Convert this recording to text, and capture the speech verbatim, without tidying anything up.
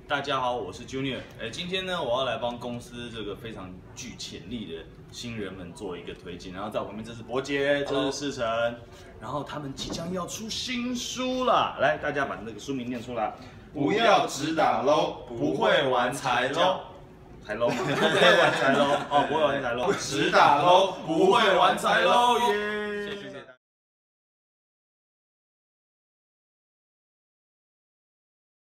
大家好，我是 Junior。哎，今天呢，我要来帮公司这个非常具潜力的新人们做一个推荐。然后在我旁边这是伯杰，这是世成，然后他们即将要出新书了。来，大家把那个书名念出来。 不要只打 low， 不会玩才 low。 才 low， 不会玩才 low， 哦，不会玩才 low， 只打 low， 不会玩才 low， 耶！谢谢。